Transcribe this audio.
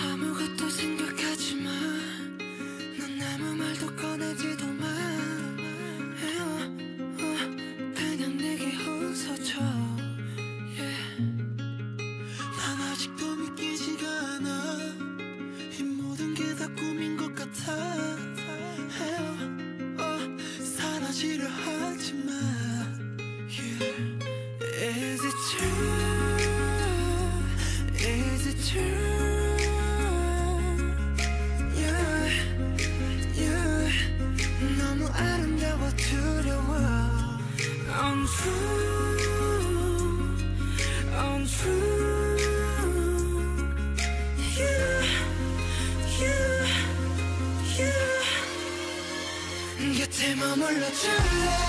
아무것도 생각하지 마. 넌 아무 말도 꺼내지도 마. 그냥 내게 웃어줘. 난 아직도 믿기지가 않아. 이 모든 게 다 꿈인 것 같아. 사라지려 하지 마. Is it true? Is it true? 너무 아름다워 두려워. Untrue, untrue. 곁에 머물러 줄래?